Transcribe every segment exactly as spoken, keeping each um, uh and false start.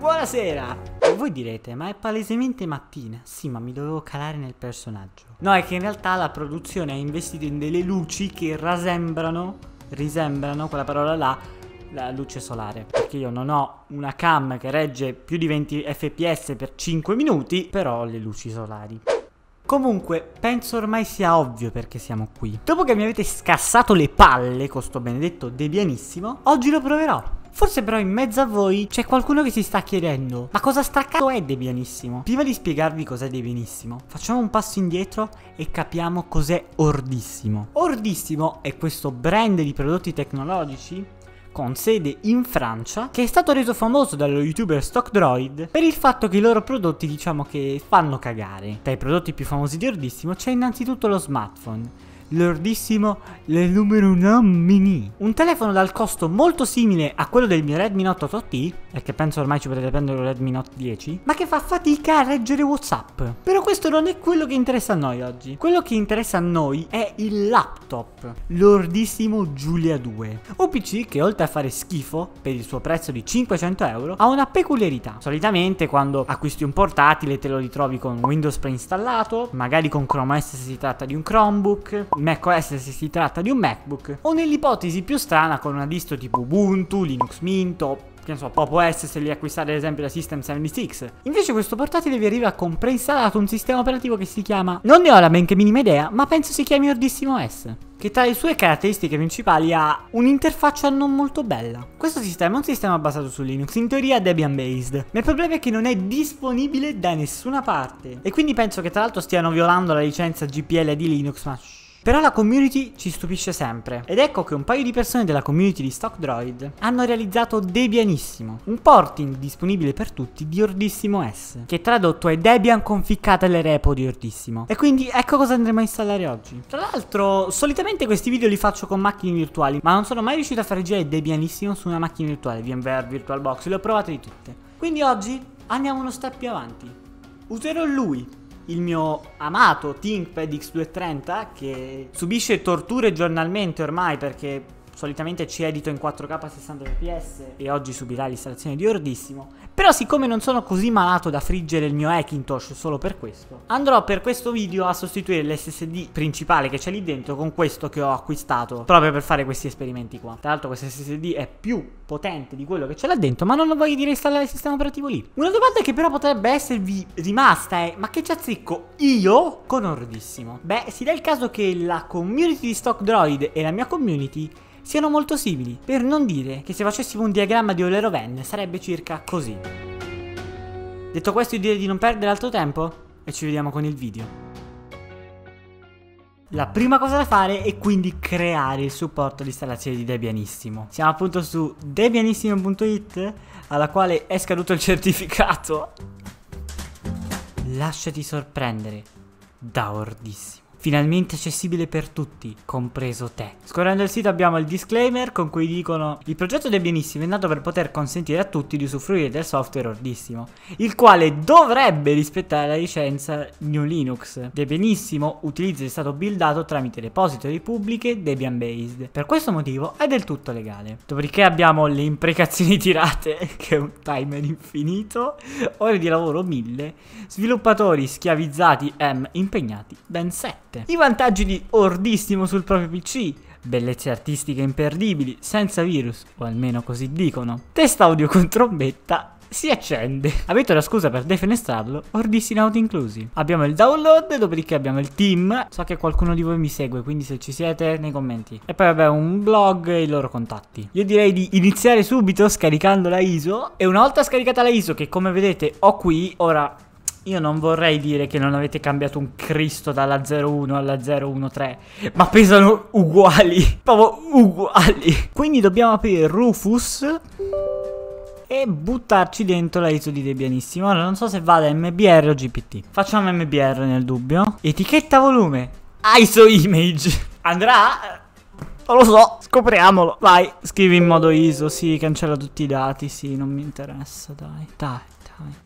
buonasera. E voi direte, ma è palesemente mattina. Sì, ma mi dovevo calare nel personaggio. No, è che in realtà la produzione ha investito in delle luci che rasembrano, risembrano, quella parola là, la luce solare. Perché io non ho una cam che regge più di venti effe pi esse per cinque minuti, però ho le luci solari. Comunque, penso ormai sia ovvio perché siamo qui. Dopo che mi avete scassato le palle con sto benedetto Debianissimo, oggi lo proverò. Forse però in mezzo a voi c'è qualcuno che si sta chiedendo: ma cosa straccato è Debianissimo? Prima di spiegarvi cos'è Debianissimo, facciamo un passo indietro e capiamo cos'è Ordissimo. Ordissimo è questo brand di prodotti tecnologici con sede in Francia, che è stato reso famoso dallo youtuber StockDroid per il fatto che i loro prodotti, diciamo che fanno cagare. Tra i prodotti più famosi di Ordissimo c'è innanzitutto lo smartphone, l'Ordissimo le numero uno mini, un telefono dal costo molto simile a quello del mio Redmi Note otto T, perché penso ormai ci potete prendere un Redmi Note dieci, ma che fa fatica a reggere WhatsApp. Però questo non è quello che interessa a noi oggi. Quello che interessa a noi è il laptop, l'Ordissimo Giulia due, un P C che oltre a fare schifo per il suo prezzo di cinquecento euro ha una peculiarità. Solitamente quando acquisti un portatile te lo ritrovi con Windows preinstallato, magari con Chrome O S se si tratta di un Chromebook, macOS se si tratta di un MacBook, o nell'ipotesi più strana con una distro tipo Ubuntu, Linux Mint o che ne so, Pop O S se li acquistate ad esempio da System settantasei. Invece questo portatile vi arriva con preinstallato un sistema operativo che si chiama, non ne ho la benché minima idea, ma penso si chiami Ordissimo S, che tra le sue caratteristiche principali ha un'interfaccia non molto bella. Questo sistema è un sistema basato su Linux, in teoria Debian based, ma il problema è che non è disponibile da nessuna parte, e quindi penso che tra l'altro stiano violando la licenza G P L di Linux, ma però la community ci stupisce sempre, ed ecco che un paio di persone della community di StockDroid hanno realizzato Debianissimo, un porting disponibile per tutti di Ordissimo S, che tradotto è Debian conficcata le repo di Ordissimo. E quindi ecco cosa andremo a installare oggi. Tra l'altro, solitamente questi video li faccio con macchine virtuali, ma non sono mai riuscito a fare girare Debianissimo su una macchina virtuale, VMware, VirtualBox, le ho provate di tutte. Quindi oggi andiamo uno step più avanti. Userò lui, il mio amato ThinkPad X duecentotrenta, che subisce torture giornalmente ormai perché solitamente ci edito in quattro K a sessanta effe pi esse e oggi subirà l'installazione di Ordissimo. Però siccome non sono così malato da friggere il mio Hackintosh solo per questo, andrò per questo video a sostituire l'esse esse di principale che c'è lì dentro con questo che ho acquistato proprio per fare questi esperimenti qua. Tra l'altro questo esse esse di è più potente di quello che c'è là dentro, ma non lo voglio dire installare il sistema operativo lì. Una domanda che però potrebbe esservi rimasta è: ma che ci azzecco io con Ordissimo? Beh, si dà il caso che la community di StockDroid e la mia community siano molto simili, per non dire che se facessimo un diagramma di Euler Venn sarebbe circa così. Detto questo, io direi di non perdere altro tempo e ci vediamo con il video. La prima cosa da fare è quindi creare il supporto di installazione di Debianissimo. Siamo appunto su debianissimo punto it, alla quale è scaduto il certificato. Lasciati sorprendere da Ordissimo. Finalmente accessibile per tutti, compreso te. Scorrendo il sito abbiamo il disclaimer con cui dicono: il progetto Debianissimo è nato per poter consentire a tutti di usufruire del software Ordissimo, il quale dovrebbe rispettare la licenza New Linux. Debianissimo utilizzo è stato buildato tramite repository pubbliche Debian based. Per questo motivo è del tutto legale. Dopodiché abbiamo le imprecazioni tirate, che è un timer infinito, ore di lavoro mille, sviluppatori schiavizzati M impegnati ben sette. I vantaggi di Ordissimo sul proprio P C: bellezze artistiche imperdibili, senza virus, o almeno così dicono. Test audio con trombetta, si accende. Avete la scusa per defenestrarlo? Ordissimo auto inclusi. Abbiamo il download, dopodiché abbiamo il team. So che qualcuno di voi mi segue, quindi se ci siete nei commenti. E poi vabbè un blog e i loro contatti. Io direi di iniziare subito scaricando la I S O. E una volta scaricata la I S O, che come vedete ho qui, ora io non vorrei dire che non avete cambiato un Cristo dalla zero uno alla zero uno tre, ma pesano uguali, proprio uguali. Quindi dobbiamo aprire Rufus e buttarci dentro la I S O di Debianissimo. Ora non so se vada M B R o G P T. Facciamo M B R nel dubbio. Etichetta volume, I S O image. Andrà? Non lo so, scopriamolo. Vai, scrivi in modo I S O, sì, cancella tutti i dati, sì, non mi interessa, dai, dai, dai.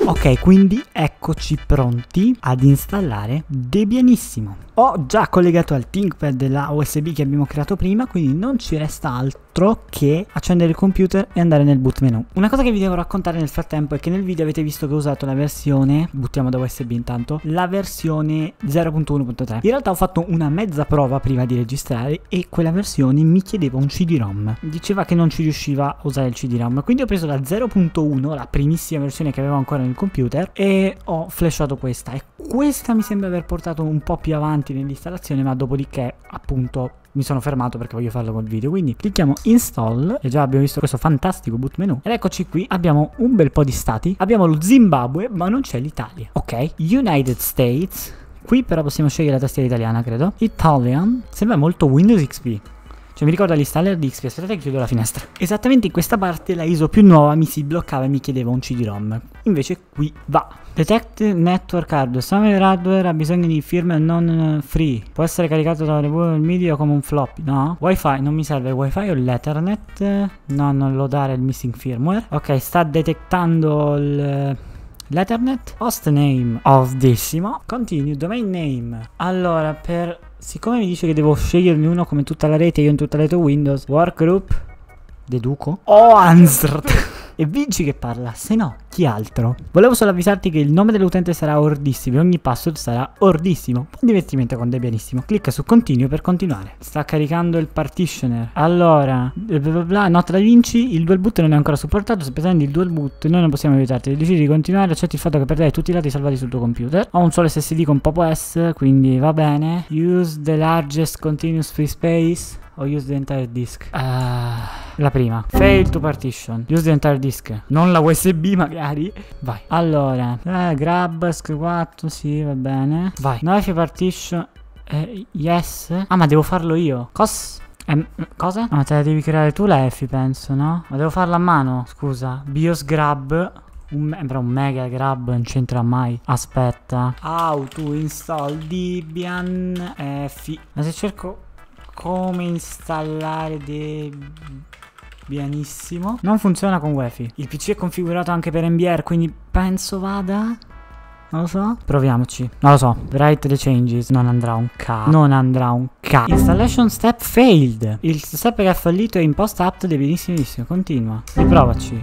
Ok, quindi eccoci pronti ad installare Debianissimo. Ho già collegato al ThinkPad della U S B che abbiamo creato prima, quindi non ci resta altro che accendere il computer e andare nel boot menu. Una cosa che vi devo raccontare nel frattempo è che nel video avete visto che ho usato la versione, buttiamo da U S B intanto, la versione zero punto uno punto tre. In realtà ho fatto una mezza prova prima di registrare e quella versione mi chiedeva un C D ROM. Diceva che non ci riusciva a usare il C D ROM, quindi ho preso la zero punto uno, la primissima versione che avevo ancora nel computer, e ho flashato questa. E questa mi sembra aver portato un po' più avanti nell'installazione, ma dopodiché appunto mi sono fermato perché voglio farlo col video. Quindi clicchiamo install e già abbiamo visto questo fantastico boot menu ed eccoci qui. Abbiamo un bel po' di stati, abbiamo lo Zimbabwe ma non c'è l'Italia. Ok, United States, qui però possiamo scegliere la tastiera italiana credo. Italian, sembra molto Windows X P. Cioè mi ricorda l'installer di X P. Aspettate che chiudo la finestra. Esattamente in questa parte la I S O più nuova mi si bloccava e mi chiedeva un C D ROM. Invece qui va. Detect network hardware. Some hardware ha bisogno di firmware non free. Può essere caricato da il media come un floppy. No. Wi-Fi. Non mi serve il Wi-Fi o l'Ethernet. No, non lo dare il missing firmware. Ok, sta detectando il... l'Ethernet. Host name. Ovvissimo. Continue. Domain name. Allora per... siccome mi dice che devo sceglierne uno come tutta la rete, io in tutta la rete Windows, workgroup, deduco, o Ansert. E vinci che parla, se no, chi altro? Volevo solo avvisarti che il nome dell'utente sarà ordissimo e ogni password sarà ordissimo. Buon divertimento con Debianissimo. Clicca su continue per continuare. Sta caricando il partitioner. Allora, bla bla bla, nota da Vinci, il dual boot non è ancora supportato. Se pretendi il dual boot noi non possiamo aiutarti. Decidi di continuare, accetti il fatto che perderai tutti i dati salvati sul tuo computer. Ho un solo S S D con Popo S, quindi va bene. Use the largest continuous free space o use the entire disk. Uh, la prima. Fail to partition. Use the entire disk. Non la U S B magari. Vai. Allora, eh, grab sc quattro, sì, va bene. Vai. Knife partition. Eh, yes. Ah, ma devo farlo io. Cos... Eh, cosa? No, te la devi creare tu la F, penso, no? Ma devo farla a mano, scusa. BIOS grab. Un, però un mega grab non c'entra mai. Aspetta. How to install Debian F. Ma se cerco come installare Debianissimo, non funziona con Wi-Fi. Il P C è configurato anche per N B R, quindi penso vada. Non lo so. Proviamoci. Non lo so. Write the changes. Non andrà un K. Non andrà un K. Installation step failed. Il step che ha fallito è impost apt Debianissimo. Continua. Riprovaci.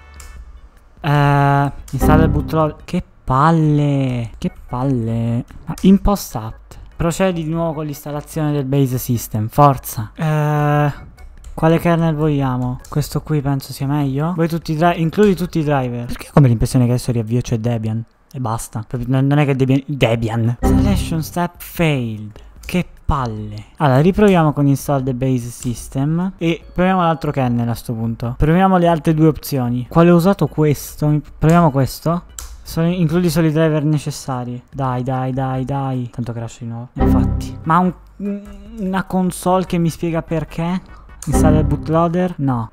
Eh, installa il bootloader. Che palle. Che palle. Ah, impost apt. Procedi di nuovo con l'installazione del base system. Forza. Eh, quale kernel vogliamo? Questo qui penso sia meglio. Vuoi tutti i driver? Includi tutti i driver. Perché ho come l'impressione che adesso riavvio c'è Debian e basta. Non è che Debian. Debian. Installation step failed. Che palle. Allora riproviamo con install the base system e proviamo l'altro kernel a sto punto. Proviamo le altre due opzioni. Quale ho usato questo? Proviamo questo. Solo, includi solo i driver necessari. Dai, dai, dai, dai. Tanto crash di nuovo. Infatti. Ma un, una console che mi spiega perché? Installa il bootloader? No.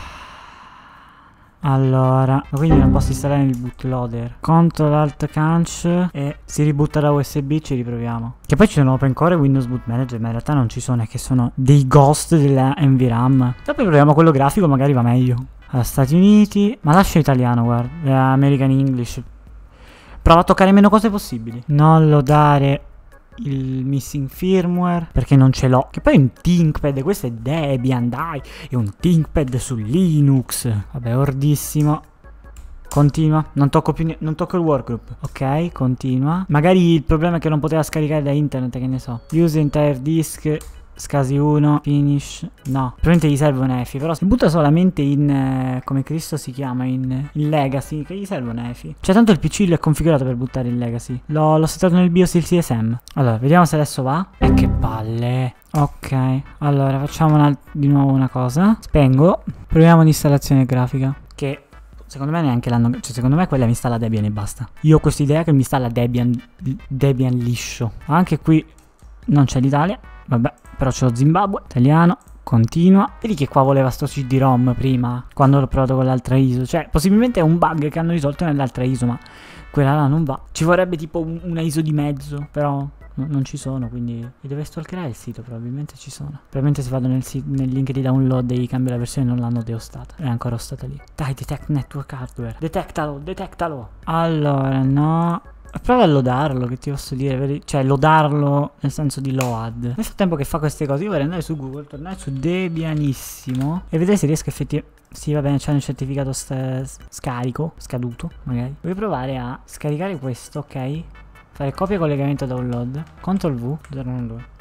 Allora, quindi non posso installare il bootloader. Control Alt Canc e si ributta da U S B, ci riproviamo. Che poi ci sono OpenCore e Windows Boot Manager, ma in realtà non ci sono, è che sono dei ghost della N V RAM. Dopo proviamo quello grafico, magari va meglio. Allora, Stati Uniti, ma lascia italiano, guarda. American English. Prova a toccare meno cose possibili. Non lo dare il missing firmware perché non ce l'ho. Che poi è un ThinkPad. Questo è Debian, dai. È un ThinkPad su Linux. Vabbè, ordissimo. Continua. Non tocco più non tocco il workgroup. Ok, continua. Magari il problema è che non poteva scaricare da internet, che ne so. Use entire disk. Scasi uno, finish, no, probabilmente gli serve un E F I, però si butta solamente in, eh, come Cristo si chiama, in, in Legacy, che gli serve un E F I. Cioè tanto il P C lo è configurato per buttare in Legacy. L'ho settato nel BIOS il C S M. Allora, vediamo se adesso va. E che palle. Ok, allora facciamo una, di nuovo una cosa. Spengo, proviamo l'installazione grafica, che secondo me neanche l'hanno, cioè secondo me quella mi installa Debian e basta. Io ho questa idea che mi installa Debian, Debian liscio. Anche qui non c'è l'Italia, vabbè. Però c'è lo Zimbabwe, italiano, continua. Vedi che qua voleva sto C D ROM prima, quando l'ho provato con l'altra I S O. Cioè, possibilmente è un bug che hanno risolto nell'altra I S O, ma Quella là non va. Ci vorrebbe tipo un, una I S O di mezzo, però no, non ci sono, quindi e dove stalkerare il sito? Probabilmente ci sono. Probabilmente se vado nel, nel link di download e cambio la versione non l'hanno deostata. È ancora ostata lì. Dai, detect network hardware. Detectalo, detectalo. Allora, no. Prova a loadarlo, che ti posso dire, vedi? Cioè loadarlo nel senso di load. Nel frattempo che fa queste cose io vorrei andare su Google, tornare su Debianissimo e vedere se riesco effettivamente. Sì, va bene, c'è un certificato scarico, scaduto magari. Voglio provare a scaricare questo, ok? Fare copia collegamento download. Ctrl V zero uno due.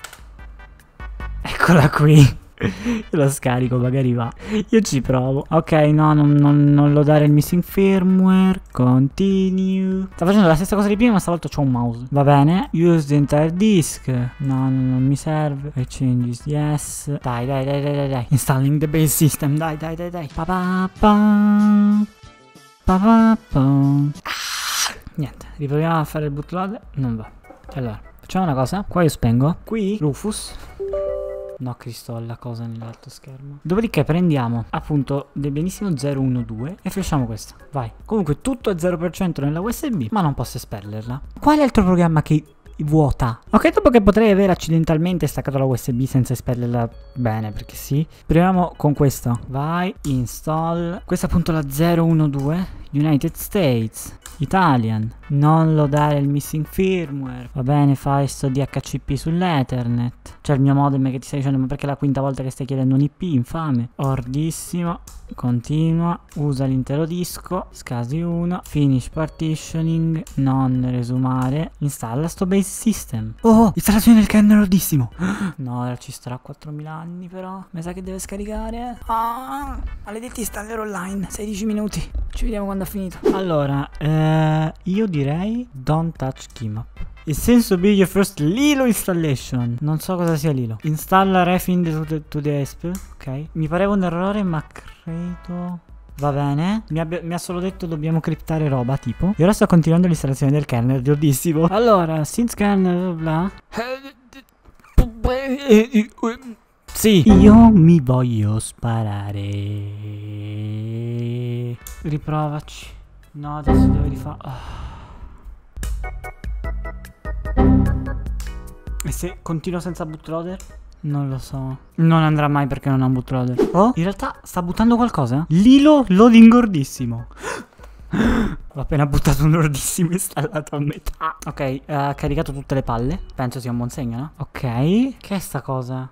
Eccola qui. Io lo scarico, magari va. Io ci provo. Ok, no, non, non, non loadare il missing firmware. Continue. Sta facendo la stessa cosa di prima, ma stavolta c'ho un mouse. Va bene. Use the entire disk. No, no, non mi serve. E changes, yes. Dai, dai, dai, dai, dai, dai. Installing the base system. Dai, dai, dai, dai. Pa pa pa. Pa pa pa. Ah, niente, riproviamo a fare il bootloader. Non va. Allora, facciamo una cosa. Qua io spengo. Qui Rufus. No, Cristo, ho la cosa nell'altro schermo. Dopodiché prendiamo appunto Debianissimo zero uno due e flashiamo questo. Vai. Comunque tutto è zero per cento nella U S B, ma non posso espellerla. Quale altro programma che vuota? Ok, dopo che potrei aver accidentalmente staccato la U S B senza espellerla bene, perché sì. Proviamo con questo. Vai, install. Questa è appunto la zero uno due. United States. Italian. Non loadare il missing firmware. Va bene, fai sto D H C P sull'Ethernet. C'è il mio modem che ti sta dicendo ma perché è la quinta volta che stai chiedendo un I P, infame. Ordissimo. Continua. Usa l'intero disco. Scasi uno. Finish partitioning. Non resumare. Installa sto base system. Oh, installazione del kernel ordissimo. No, ora ci starà quattromila anni però. Mi sa che deve scaricare. Ah, maledetti installer online. sedici minuti. Ci vediamo quando ha finito. Allora, eh, io direi don't touch keymap. It seems to be your first Lilo installation. Non so cosa sia Lilo. Installa refind to the, to the E S P. Ok. Mi pareva un errore, ma credo. Va bene. Mi, mi ha solo detto dobbiamo criptare roba tipo. E ora sto continuando l'installazione del kernel di Ordissimo. Allora, since kernel bla. Sì. Io mi voglio sparare. Riprovaci. No, adesso devo rifare. Oh. E se continuo senza bootloader? Non lo so. Non andrà mai perché non ha un bootloader. Oh, in realtà sta buttando qualcosa. Lilo loading Ordissimo. Ho appena buttato un Ordissimo installato a metà. Ok, ha caricato tutte le palle. Penso sia un buon segno, no? Ok. Che è sta cosa?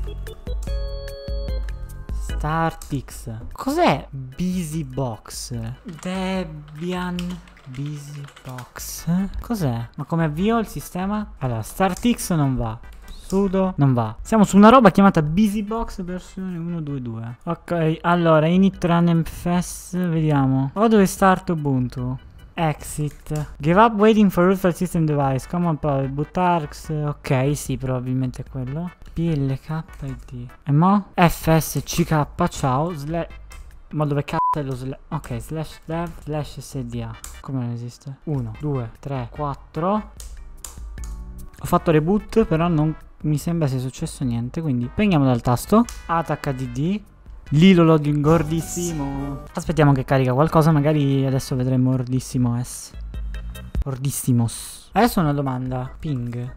StartX. Cos'è BusyBox? Debian BusyBox. Cos'è? Ma come avvio il sistema? Allora, StartX non va. Sudo non va. Siamo su una roba chiamata BusyBox versione uno punto due punto due. Ok, allora init run mfs. Vediamo. O dove start Ubuntu. Exit. Give up waiting for root file system device. Common power bootargs. Ok, sì, probabilmente è quello. P L K I D. E mo? F S C K. Ciao. Slash. Ma dove cazzo è lo slash? Ok, slash dev slash sda. Come non esiste? uno, due, tre, quattro. Ho fatto reboot, però non mi sembra sia successo niente. Quindi prendiamo dal tasto attack D D. Lilo loading Ordissimo. Aspettiamo che carica qualcosa. Magari adesso vedremo Ordissimo S. Ordissimos. Adesso una domanda. Ping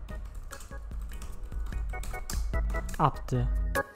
apt.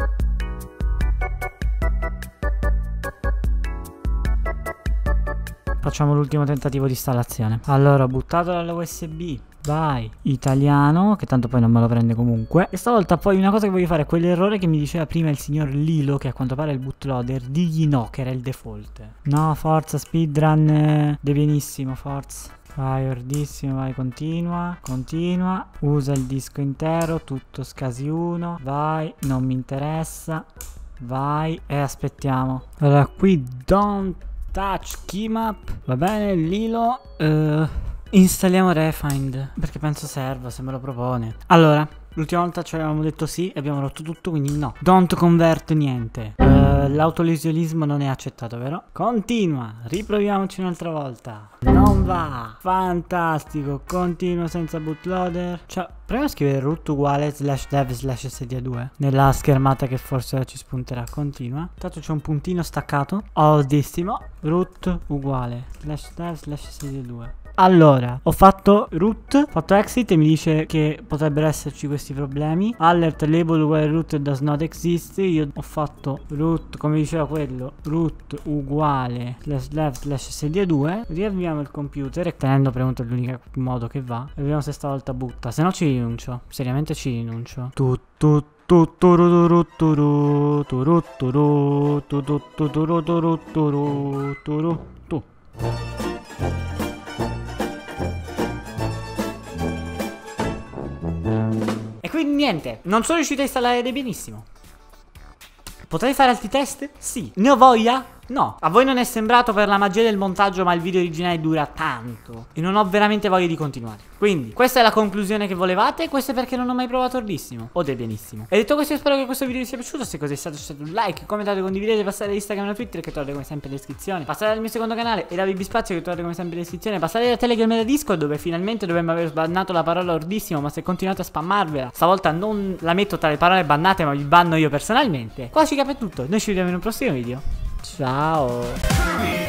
Facciamo l'ultimo tentativo di installazione. Allora, ho buttato dalla U S B. Vai. Italiano, che tanto poi non me lo prende comunque. E stavolta poi una cosa che voglio fare è quell'errore che mi diceva prima il signor Lilo, che a quanto pare è il bootloader. Digli no, che era il default. No, forza, speedrun. Eh, Debianissimo, forza. Vai, Ordissimo, vai, continua. Continua. Usa il disco intero, tutto scasi uno. Vai, non mi interessa. Vai. E aspettiamo. Allora, qui don't touch keymap. Va bene, Lilo. Uh, installiamo refind, perché penso serva, se me lo propone. Allora, l'ultima volta ci avevamo detto sì e abbiamo rotto tutto, quindi no. Don't convert niente. uh, L'autolesialismo non è accettato, vero? Continua. Riproviamoci un'altra volta. Non va. Fantastico. Continua senza bootloader. Cioè, proviamo a scrivere root uguale slash dev slash S D A due nella schermata che forse ci spunterà. Continua. Tanto c'è un puntino staccato. Ordissimo. Root uguale slash dev slash S D A due. Allora, ho fatto root, ho fatto exit e mi dice che potrebbero esserci questi problemi. Alert label where root does not exist. Io ho fatto root, come diceva quello, root uguale slash left slash S D due. Riavviamo il computer e tenendo premuto è l'unico modo che va. E vediamo se stavolta butta, se no ci rinuncio. Seriamente ci rinuncio. Tutto tutto tutto tutto tutto tutto tutto tutto tutto. E quindi niente, non sono riuscito a installare ed è benissimo. Potrei fare altri test? Sì. Ne ho voglia? No. A voi non è sembrato per la magia del montaggio, ma il video originale dura tanto e non ho veramente voglia di continuare. Quindi questa è la conclusione che volevate e questo è perché non ho mai provato Ordissimo o del benissimo. E detto questo, io spero che questo video vi sia piaciuto. Se così è stato, lasciate un like, commentate, condividete, passate da Instagram e Twitter che trovate come sempre in descrizione. Passate dal mio secondo canale e da B B Spazio che trovate come sempre in descrizione. Passate da Telegram e da Discord dove finalmente dovremmo aver bannato la parola Ordissimo, ma se continuate a spammarvela stavolta non la metto tra le parole bannate, ma vi banno io personalmente. Qua ci cape tutto. Noi ci vediamo in un prossimo video. Ciao.